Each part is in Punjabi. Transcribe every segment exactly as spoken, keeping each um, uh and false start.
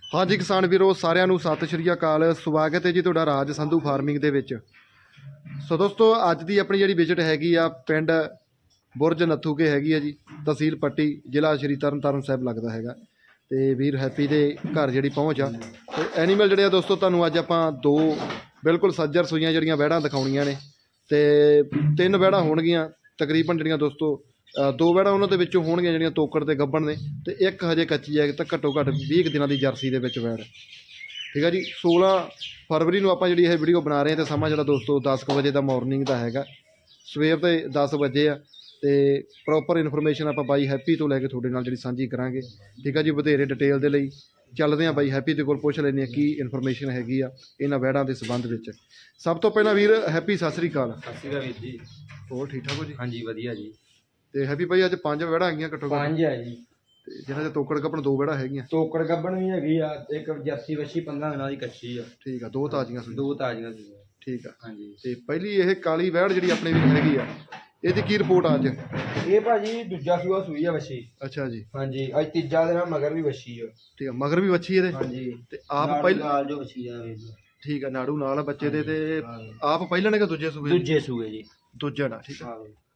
हाँ जी किसान वीरो सारिਆਂ ਨੂੰ ਸਤਿ ਸ਼੍ਰੀ ਅਕਾਲ। ਸਵਾਗਤ है जी ਤੁਹਾਡਾ ਰਾਜ ਸੰਧੂ ਫਾਰਮਿੰਗ ਦੇ ਵਿੱਚ। ਸੋ ਦੋਸਤੋ ਅੱਜ ਦੀ ਆਪਣੀ ਜਿਹੜੀ ਵਿਜ਼ਿਟ ਹੈਗੀ ਆ ਪਿੰਡ ਬੁਰਜ ਨੱਥੂਕੇ ਹੈਗੀ ਆ ਜੀ, ਤਹਿਸੀਲ ਪੱਟੀ, ਜ਼ਿਲ੍ਹਾ ਸ਼੍ਰੀ ਤਰਨ ਤਾਰਨ ਸਾਹਿਬ ਲੱਗਦਾ ਹੈਗਾ। ਤੇ ਵੀਰ ਹੈਪੀ ਦੇ ਘਰ ਜਿਹੜੀ ਪਹੁੰਚ ਆ ਤੇ ਐਨੀਮਲ ਜਿਹੜੇ ਆ ਦੋਸਤੋ ਤੁਹਾਨੂੰ ਅੱਜ ਆਪਾਂ ਦੋ ਬਿਲਕੁਲ ਸੱਜਰ ਸੂਈਆਂ ਜਿਹੜੀਆਂ ਵਹਿੜਾਂ ਦਿਖਾਉਣੀਆਂ ਨੇ ਤੇ ਤਿੰਨ ਵਹਿੜਾਂ ਹੋਣਗੀਆਂ ਤਕਰੀਬਨ ਜਿਹੜੀਆਂ ਦੋਸਤੋ दो वैड़ा उन्होंने विचों होणगीਆਂ ਜਿਹੜੀਆਂ ਤੋਕੜ ਤੇ ਗੱਬਣ ने ਤੇ ਇੱਕ ਹਜੇ ਕੱਚੀ ਹੈ ਤਾਂ ਘੱਟੋ ਘੱਟ बीस ਦਿਨਾਂ ਦੀ ਜਰਸੀ ਦੇ ਵਿੱਚ ਵੈੜ। ਠੀਕ ਹੈ ਜੀ। सोलह फरवरी ਨੂੰ ਆਪਾਂ ਜਿਹੜੀ ਇਹ ਵੀਡੀਓ ਬਣਾ ਰਹੇ ਹਾਂ ਤੇ ਸਮਾਂ ਜਿਹੜਾ ਦੋਸਤੋ दस ਵਜੇ ਦਾ ਮਾਰਨਿੰਗ ਦਾ ਹੈਗਾ, ਸਵੇਰ ਦੇ दस ਵਜੇ ਆ ਤੇ ਪ੍ਰੋਪਰ ਇਨਫੋਰਮੇਸ਼ਨ ਆਪਾਂ ਬਾਈ ਹੈਪੀ ਤੋਂ ਲੈ ਕੇ ਤੁਹਾਡੇ ਨਾਲ ਜਿਹੜੀ ਸਾਂਝੀ ਕਰਾਂਗੇ। ਠੀਕ ਹੈ ਜੀ। ਵਧੇਰੇ ਡਿਟੇਲ ਦੇ ਲਈ ਚੱਲਦੇ ਹਾਂ ਬਾਈ ਹੈਪੀ ਦੇ ਕੋਲ, ਪੁੱਛ ਲੈਂਦੇ ਹਾਂ ਕੀ ਇਨਫੋਰਮੇਸ਼ਨ ਹੈਗੀ ਆ ਇਹਨਾਂ ਵੈੜਾਂ ਦੇ ਸੰਬੰਧ ਵਿੱਚ। ਸਭ ਤੋਂ ਪਹਿਲਾਂ ਵੀਰ ਹੈਪੀ ਸਤਿ ਸ੍ਰੀ ਅਕਾਲ। ਸਤਿ ਸ੍ਰੀ ਅਕਾਲ ਵੀਰ ਜੀ। ਹੋਰ ਠੀਕ ਠਾਕ ਹੋ ਜੀ? ਹਾਂਜੀ ਵਧੀਆ ਜੀ। ਤੇ ਹੈਪੀ ਭਾਈ ਅੱਜ ਪੰਜ ਵਹਿੜਾਂ ਹੈਗੀਆਂ ਘੱਟੋ ਘੱਟ? ਪੰਜ ਹੈ ਜੀ। ਤੇ ਜਿਹਨਾਂ ਦੇ ਤੋਕੜ ਗੱਬਣ ਦੋ ਵਹਿੜਾਂ ਹੈਗੀਆਂ। ਤੋਕੜ ਗੱਬਣ ਵੀ ਹੈਗੀ ਆ, ਇੱਕ ਜਰਸੀ ਵੱਛੀ ਪੰਦਰਾਂ ਦਿਨਾਂ ਦੀ ਕੱਚੀ ਆ। ਠੀਕ ਆ। ਦੋ ਤਾਜ਼ੀਆਂ ਸੀ? ਦੋ ਤਾਜ਼ੀਆਂ ਸੀ। ਠੀਕ ਆ। ਹਾਂਜੀ। ਤੇ ਪਹਿਲੀ ਇਹ ਕਾਲੀ ਵਹਿੜ ਜਿਹੜੀ ਆਪਣੇ ਵੀ ਹੈਗੀ ਆ, ਇਹਦੀ ਕੀ ਰਿਪੋਰਟ ਆ ਅੱਜ? ਇਹ ਭਾਜੀ ਦੂਜਾ ਸੂਆ ਸੂਈ ਆ ਵੱਛੀ। ਅੱਛਾ ਜੀ। ਹਾਂਜੀ। ਅੱਜ ਤੀਜਾ ਦਿਨ ਮਗਰ ਵੀ ਵੱਛੀ ਆ। ਠੀਕ ਆ। ਮਗਰ ਵੀ ਵੱਛੀ ਇਹਦੇ? ਹਾਂਜੀ। ਤੇ ਆਪ ਪਹਿਲ ਨਾਲ ਜੋ ਵੱਛੀ ਆ ਵੇਖ। ਠੀਕ ਆ। ਨਾੜੂ ਨਾਲ ਬੱਚੇ ਦੇ ਤੇ ਆਪ ਪਹਿਲਾਂ ਨੇ ਕਿ ਦੂਜੇ ਸੂਏ? ਦੂਜੇ ਸੂਏ ਜੀ। ਦੂਜਾ ਨਾ। ਠੀਕ ਆ।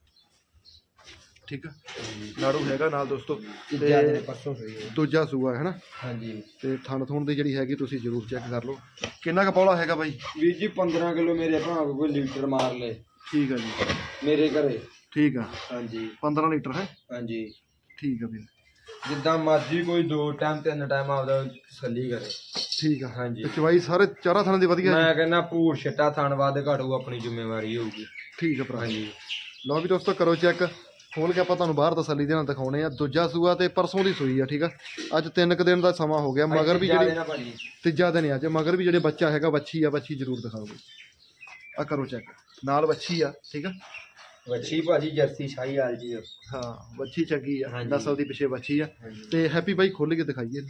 ਠੀਕ ਆ। ਨਾੜੂ ਹੈਗਾ ਨਾਲ ਦੋਸਤੋ। ਪਰਸੋਂ ਸੂਈ ਦੂਜਾ ਸੂਆ ਹੈ ਨਾ? ਹਾਂਜੀ। ਤੇ ਥਣ ਥੁਣ ਦੀ ਜਿਹੜੀ ਹੈਗੀ ਤੁਸੀਂ ਜ਼ਰੂਰ ਚੈੱਕ ਕਰ ਲਓ। ਕਿੰਨਾ ਕੁ ਪੌਲਾ ਹੈਗਾ ਬਾਈ? ਵੀਰ ਜੀ ਪੰਦਰਾਂ ਕਿਲੋ ਮੇਰੇ ਭਰਾ ਕੋਈ ਲੀਟਰ ਮਾਰ ਲੈ। ਠੀਕ ਆ ਜੀ। ਮੇਰੇ ਘਰੇ। ਠੀਕ ਆ। ਹਾਂਜੀ। पंद्रह लीटर है? ਹਾਂਜੀ। ठीक है ਵੀਰ। ਜਿੱਦਾਂ ਮਰਜ਼ੀ ਕੋਈ ਦੋ ਟਾਈਮ ਤਿੰਨ ਟਾਈਮ ਆਪਦਾ ਤਸੱਲੀ ਕਰੇ। ਠੀਕ ਆ। ਹਾਂਜੀ। ਚਵਾਈ ਸਾਰੇ ਚਾਰਾਂ ਥਾਂ ਦੀ ਵਧੀਆ? ਮੈਂ ਕਹਿੰਦਾ ਭੂਰ ਛੱਟਾ ਥਣ ਵੱਧ ਘਟੂ ਆਪਣੀ ਜ਼ਿੰਮੇਵਾਰੀ ਹੋਊਗੀ। ਠੀਕ ਆ ਭਰਾ। ਹਾਂਜੀ। ਲਓ ਵੀ ਦੋਸਤੋ ਕਰੋ ਚੈੱਕ ਖੋਲ ਕੇ ਆਪਾਂ ਤੁਹਾਨੂੰ ਬਾਹਰ ਤਸੱਲੀ ਦੇ ਨਾਲ ਦਿਖਾਉਣੇ ਆ। ਦੂਜਾ ਸੂਆ ਤੇ ਪਰਸੋਂ ਦੀ ਸੂਈ ਆ। ਠੀਕ ਆ। ਅੱਜ ਤਿੰਨ ਕੁ ਦਿਨ ਦਾ ਸਮਾਂ ਹੋ ਗਿਆ। ਮਗਰ ਵੀ ਜਿਹੜੀ ਤੀਜਾ ਦਿਨ ਆ ਅੱਜ, ਮਗਰ ਵੀ ਜਿਹੜੇ ਬੱਚਾ ਹੈਗਾ ਵੱਛੀ ਆ, ਵੱਛੀ ਜ਼ਰੂਰ ਦਿਖਾਓਗੇ। ਆ ਕਰੋ ਚੈੱਕ ਨਾਲ ਵੱਛੀ ਆ। ਠੀਕ ਆ। ਵੱਛੀ ਭਾਜੀ ਜਰਸੀ ਸ਼ਾਹੀ ਹਾਲ ਜੀ। ਹਾਂ ਵੱਛੀ ਚੰਗੀ ਆ, ਨਸਲ ਦੀ ਪਿੱਛੇ ਵੱਛੀ ਆ। ਤੇ ਹੈਪੀ ਬਾਈ ਖੋਲ ਕੇ ਦਿਖਾਈਏ।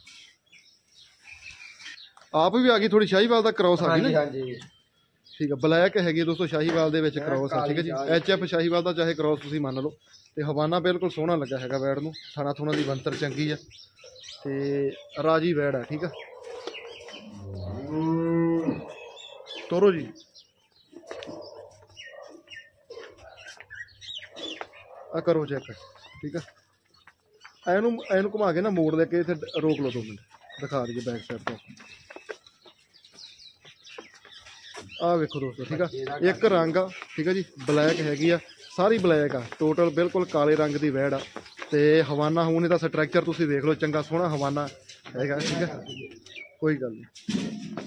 ਆਪ ਵੀ ਆ ਗਈ ਥੋੜੀ ਸ਼ਾਹੀਵਾਲ ਦਾ ਕ੍ਰੋਸ ਆ ਗਈ ਨਾ? ਹਾਂਜੀ। ਠੀਕ ਆ। ਬਲੈਕ ਹੈਗੀ ਦੋਸਤੋ ਸ਼ਾਹੀਵਾਲ ਦੇ ਵਿੱਚ ਕ੍ਰੋਸ ਆ। ਠੀਕ ਹੈ ਜੀ। ਐਚ ਐਫ ਸ਼ਾਹੀਵਾਲ ਦਾ ਚਾਹੇ ਕ੍ਰੋਸ ਤੁਸੀਂ ਮੰਨ ਲਓ। ਤੇ ਹਵਾਨਾ ਬਿਲਕੁਲ ਸੋਹਣਾ ਲੱਗਾ ਹੈਗਾ ਵੈੜ ਨੂੰ, ਥਾਣਾ ਥੁਣਾ ਦੀ ਬਣਤਰ ਚੰਗੀ ਆ ਤੇ ਰਾਜੀ ਵੈੜ ਆ। ਠੀਕ ਆ। ਤੋਰੋ ਜੀ। ਆ ਕਰੋ ਚੈੱਕ। ਠੀਕ ਆ। ਇਹਨੂੰ ਇਹਨੂੰ ਘੁਮਾ ਕੇ ਨਾ ਮੋੜ ਲੈ ਕੇ ਇੱਥੇ ਰੋਕ ਲਓ ਦੋ ਮਿੰਟ, ਦਿਖਾ ਦਈਏ ਬੈਕ ਸਾਈਡ ਤੋਂ। ਆ ਵੇਖੋ ਦੋਸਤੋ। ਠੀਕ ਆ। ਇੱਕ ਰੰਗ ਆ। ਠੀਕ ਆ ਜੀ। ਬਲੈਕ ਹੈਗੀ ਆ, ਸਾਰੀ ਬਲੈਕ ਆ ਟੋਟਲ, ਬਿਲਕੁਲ ਕਾਲੇ ਰੰਗ ਦੀ ਵੈੜ ਆ। ਤੇ ਹਵਾਨਾ ਹੁਣ ਇਹਦਾ ਸਟਰਕਚਰ ਤੁਸੀਂ ਵੇਖ ਲਓ, ਚੰਗਾ ਸੋਹਣਾ ਹਵਾਨਾ ਹੈਗਾ। ਠੀਕ ਆ। ਕੋਈ ਗੱਲ ਨਹੀਂ।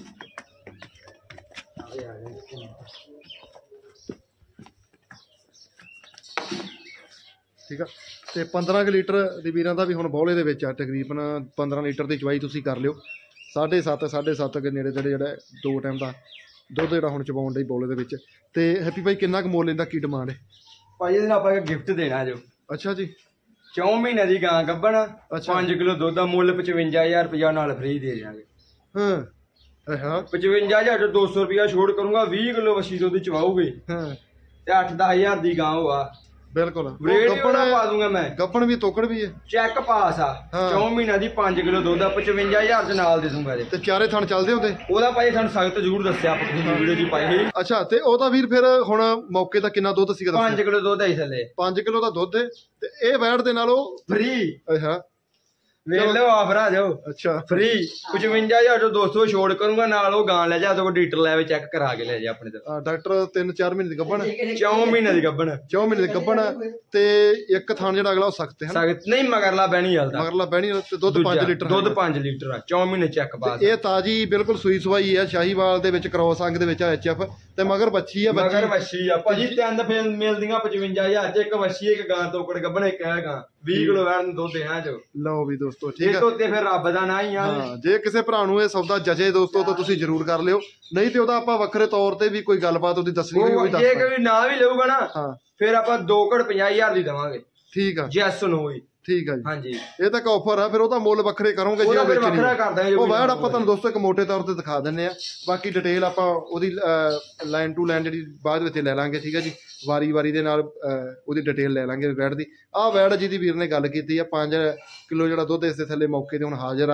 ਠੀਕ ਆ। ਤੇ ਪੰਦਰਾਂ ਕੁ ਲੀਟਰ ਦੀ ਵੀਰਾਂ ਦਾ ਵੀ ਹੁਣ ਬੌਲੇ ਦੇ ਵਿੱਚ ਆ, ਤਕਰੀਬਨ ਪੰਦਰਾਂ ਲੀਟਰ ਦੀ ਚਵਾਈ ਤੁਸੀਂ ਕਰ ਲਿਓ। ਸਾਢੇ ਸੱਤ ਸਾਢੇ ਸੱਤ ਦੇ ਨੇੜੇ ਤੇੜੇ ਜਿਹੜਾ ਦੋ ਟਾਈਮ ਦਾ ਦੁੱਧ ਜਿਹੜਾ ਹੁਣ ਚਵਾਉਣ ਦੇ ਬੌਲੇ ਦੇ ਵਿੱਚ। ਤੇ ਹੈਪੀ ਭਾਈ ਕਿੰਨਾ ਕੁ ਮੋਲ ਲੈਂਦਾ, ਕੀ ਡਿਮਾਂਡ ਹੈ ਭਾਈ? ਇਹਦੇ ਨਾਲ ਆਪਾਂ ਗਿਫਟ ਦੇਣਾ ਜੋ। ਅੱਛਾ ਜੀ। ਚੌਂ ਮਹੀਨੇ ਦੀ ਗਾਂ ਗੱਭਣ, ਪੰਜ ਕਿਲੋ ਦੁੱਧ ਦਾ ਮੁੱਲ ਪਚਵੰਜਾ ਹਜ਼ਾਰ ਰੁਪਇਆ ਨਾਲ ਫ੍ਰੀ ਦੇ ਦਿਆਂਗੇ। ਹਾਂ ਹਾਂ। ਪਚਵੰਜਾ ਹਜ਼ਾਰ ਤੋਂ ਦੋ ਸੌ ਰੁਪਇਆ ਛੋੜ ਕਰੂੰਗਾ। ਵੀਹ ਕਿਲੋ ਵੱਛੀ ਦੁੱਧ ਚਵਾਉਗੇ ਤੇ ਅੱਠ ਦਸ ਹਜ਼ਾਰ ਦੀ ਗਾਂ ਹੋਆ। ਬਿਲਕੁਲ ਪਾ ਦੂੰਗਾ ਮੈਂ। ਗੱਭਣ ਵੀ ਤੋਕੜ ਵੀ ਹੈ, ਚੈੱਕ ਪਾਸ ਆ। ਚੌਂ ਮਹੀਨਾ ਦੀ ਪੰਜ ਕਿਲੋ ਦੁੱਧ ਆ, ਪਚਵੰਜਾ ਹਜ਼ਾਰ ਚ ਨਾਲ ਦੇ ਦੂੰਗਾ। ਤੇ ਚਾਰੇ ਥਣ ਚੱਲਦੇ ਹੁੰਦੇ? ਉਹਦਾ ਭਾਈ ਸਾਨੂੰ ਸਖਤ ਜ਼ਰੂਰ ਦੱਸਿਆ ਆਪਾਂ ਵੀਡੀਓ ਜੀ ਪਾਈ ਸੀ। ਅੱਛਾ। ਤੇ ਉਹਦਾ ਵੀਰ ਫਿਰ ਹੁਣ ਮੌਕੇ ਦਾ ਕਿੰਨਾ ਦੁੱਧ ਸੀਗਾ? ਪੰਜ ਕਿਲੋ ਦੁੱਧ ਆਈ ਥੱਲੇ। ਪੰਜ ਕਿਲੋ ਦਾ ਦੁੱਧ ਹੈ ਤੇ ਇਹ ਵੈੜ ਦੇ ਨਾਲ ਉਹ ਫ੍ਰੀ। ਅੱਛਾ। ਵੇਖ ਲਓ ਆਫਰ ਆ ਜਾਓ। ਅੱਛਾ। ਫ੍ਰੀ ਪਚਵੰਜਾ ਹਜ਼ਾਰ ਤੋਂ ਦੋ ਸੌ ਛੋੜ ਕਰੂੰਗਾ, ਨਾਲ ਉਹ ਗਾਂ ਲੈ ਜਾ, ਉਹਦੇ ਕੋਲ ਡਾਕਟਰ ਲੈ ਕੇ ਚੈੱਕ ਕਰਾ ਕੇ ਲੈ ਜਾ ਆਪਣੇ ਤੋਂ। ਡਾਕਟਰ ਤਿੰਨ ਚਾਰ ਮਹੀਨੇ ਦੀ ਗੱਭਣ? ਚੌਂ ਮਹੀਨੇ ਦੀ ਗੱਭਣ। ਚੌਂ ਮਹੀਨੇ ਦੀ ਗੱਭਣ। ਤੇ ਇੱਕ ਥਣ ਜਿਹੜਾ ਅਗਲਾ ਉਹ ਸਖਤ ਹੈ? ਸਖਤ ਨਹੀਂ, ਮਗਰਲਾ ਬਹਿਣੀ ਵਾਲਾ। ਮਗਰਲਾ ਬਹਿਣੀ ਤੇ ਦੁੱਧ ਪੰਜ ਲੀਟਰ। ਦੁੱਧ ਪੰਜ ਲੀਟਰ ਆ, ਚੌਂ ਮਹੀਨੇ ਚੈੱਕ ਬਾਅਦ। ਇਹ ਤਾਜੀ ਬਿਲਕੁਲ ਸੂਈ ਸਵਾਈ ਆ, ਸ਼ਾਹੀਵਾਲ ਦੇ ਵਿੱਚ ਕ੍ਰੋਸ ਅੰਗ ਦੇ ਵਿੱਚ ਐਚ ਐਫ ਤੇ ਮਗਰ ਵੱਛੀ ਆ। ਮਗਰ ਵੱਛੀ ਆ ਭਾਜੀ। ਤਿੰਨ ਫੇਰ ਮਿਲਦੀਆਂ ਪਚਵੰਜਾ ਹਜ਼ਾਰ ਚ, ਇੱਕ ਵੱਛੀ ਇੱਕ ਗਾਂ ਤੋਕੜ ਗੱਭਣ, ਇੱਕ ਹੈ ਗਾਂ। ਵੀਹ ਕਿਲੋ ਵੈੜ ਨੂੰ ਦੁੱਧ ਹੈ ਜੋ। ਲਓ ਵੀ ਦੋਸਤੋ। ਠੀਕ ਆ। ਫਿਰ ਰੱਬ ਦਾ ਨਾਂ ਹੀ ਆ। ਜੇ ਕਿਸੇ ਭਰਾ ਨੂੰ ਇਹ ਸੌਦਾ ਜਜੇ ਦੋਸਤੋ ਤਾਂ ਤੁਸੀਂ ਜ਼ਰੂਰ ਕਰ ਲਿਓ, ਨਹੀਂ ਤੇ ਉਹਦਾ ਆਪਾਂ ਵੱਖਰੇ ਤੌਰ ਤੇ ਵੀ ਕੋਈ ਗੱਲਬਾਤ ਉਹਦੀ ਦੱਸਣੀ ਹੋਈ ਦੱਸ। ਜੇ ਕੋਈ ਨਾ ਵੀ ਲਊਗਾ ਨਾ ਫਿਰ ਆਪਾਂ ਦੋ ਘੜ ਪੰਜਾਹ ਹਜ਼ਾਰ ਦੀ ਦੇਵਾਂਗੇ। ਠੀਕ ਆ। ਜੈਸ ਨੂੰ ਹੋਈ। ਠੀਕ ਆ ਜੀ। ਹਾਂਜੀ। ਇਹ ਤਾਂ ਇੱਕ ਆਫਰ ਆ, ਫਿਰ ਉਹਦਾ ਮੁੱਲ ਵੱਖਰੇ ਕਰੋਗੇ ਜੇ ਉਹ ਵੇਚਣੀ ਉਹ ਵੈੜ ਆਪਾਂ ਤੁਹਾਨੂੰ ਦੋਸਤੋ ਇੱਕ ਮੋਟੇ ਤੌਰ ਤੇ ਦਿਖਾ ਦਿੰਨੇ ਆ। ਬਾਕੀ ਡਿਟੇਲ ਆਪਾਂ ਉਹਦੀ ਲਾਈਨ ਟੂ ਲਾਈਨ ਜਿਹੜੀ ਬਾਅਦ ਵਿੱਚ ਲੈ ਲਾਂਗੇ। ਠੀਕ ਹੈ ਜੀ। ਵਾਰੀ ਵਾਰੀ ਦੇ ਨਾਲ ਉਹਦੀ ਡਿਟੇਲ ਲੈ ਲਾਂਗੇ ਵੈੜ ਦੀ। ਆਹ ਵੈੜ ਜਿਹਦੀ ਵੀਰ ਨੇ ਗੱਲ ਕੀਤੀ ਆ, ਪੰਜ ਕਿਲੋ ਜਿਹੜਾ ਦੁੱਧ ਇਸ ਦੇ ਥੱਲੇ ਮੌਕੇ ਤੇ ਹੁਣ ਹਾਜ਼ਰ ਆ।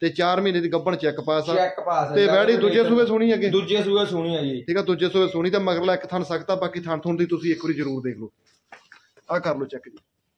ਤੇ ਚਾਰ ਮਹੀਨੇ ਦੀ ਗੱਭਣ ਚੈੱਕ ਪਾਸ ਆ ਚੈੱਕ ਪਾਸ ਤੇ ਵੈੜੀ ਦੂਜੇ ਸੂਬੇ ਸੋਹਣੀ ਅੱਗੇ ਦੂਜੇ ਸੂਬੇ ਸੋਹਣੀ ਆ ਜੀ। ਠੀਕ ਆ, ਦੂਜੇ ਸੂਬੇ ਸੋਹਣੀ ਤੇ ਮਗਰਲਾ ਇੱਕ ਥਣ ਸਕਤਾ, ਬਾਕੀ ਥਣ ਥੁਣ ਦੀ ਤੁਸੀਂ ਇੱਕ ਵਾਰੀ ਜ਼ਰੂਰ ਦੇਖ ਲਓ। ਆਹ ਕਰ ਲਓ ਚੈੱਕ ਜੀ,